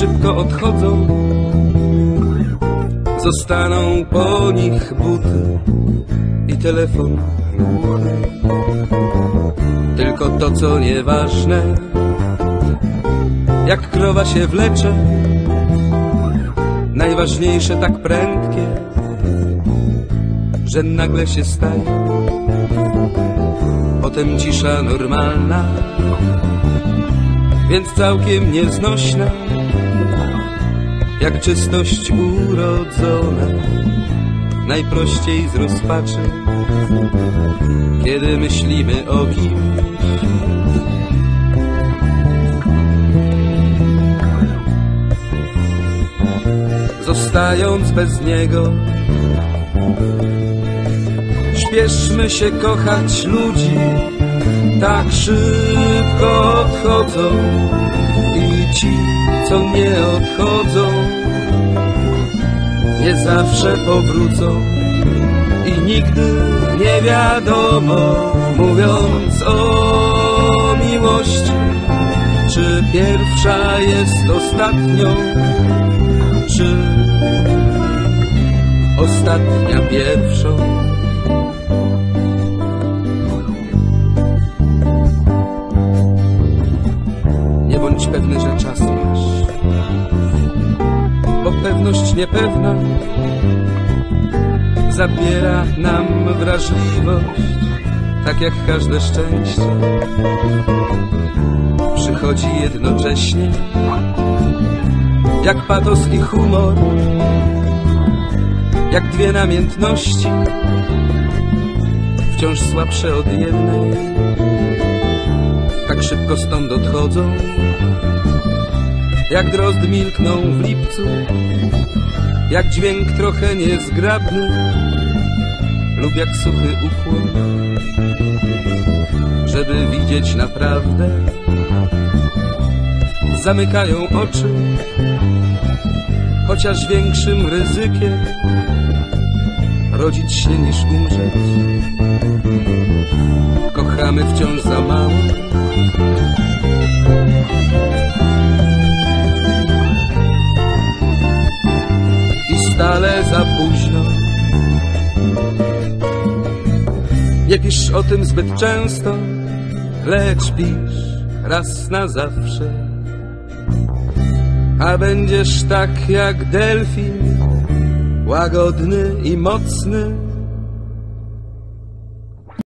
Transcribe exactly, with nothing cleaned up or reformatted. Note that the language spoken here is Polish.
szybko odchodzą, zostaną po nich buty i telefon głuchy. Tylko to, co nieważne, jak krowa się wlecze, najważniejsze tak prędkie, że nagle się staje. Potem cisza normalna, więc całkiem nieznośna, jak czystość urodzona, najprościej z rozpaczy, kiedy myślimy o kimś. Zostając bez niego, śpieszmy się kochać ludzi, tak szybko odchodzą i ci, co nie odchodzą, nie zawsze powrócą i nigdy nie wiadomo, mówiąc o miłości, czy pierwsza jest ostatnią, czy ostatnia pierwszą. Nie bądź pewny, że czas masz, bo pewność niepewna zabiera nam wrażliwość, tak jak każde szczęście. Przychodzi jednocześnie, jak patos i humor, jak dwie namiętności, wciąż słabsze od jednej, tak szybko stąd odchodzą, jak drozd milkną w lipcu, jak dźwięk trochę niezgrabny lub jak suchy ukłon. Żeby widzieć naprawdę, zamykają oczy, chociaż większym ryzykiem rodzić się niż umrzeć. Kochamy wciąż za mało, i stale za późno. Nie pisz o tym zbyt często, lecz pisz raz na zawsze, a będziesz tak jak delfin, łagodny i mocny,